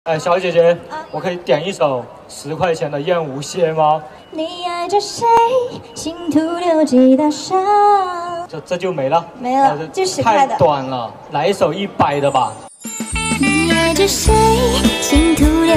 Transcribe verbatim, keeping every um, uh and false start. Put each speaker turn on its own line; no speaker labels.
哎，小姐姐，啊、我可以点一首十块钱的《燕无歇》吗？
你爱着谁，心徒留几道伤。
这这就没了，
没了，就十块的。
太短了，来一首一百的吧。
你爱着谁，心徒留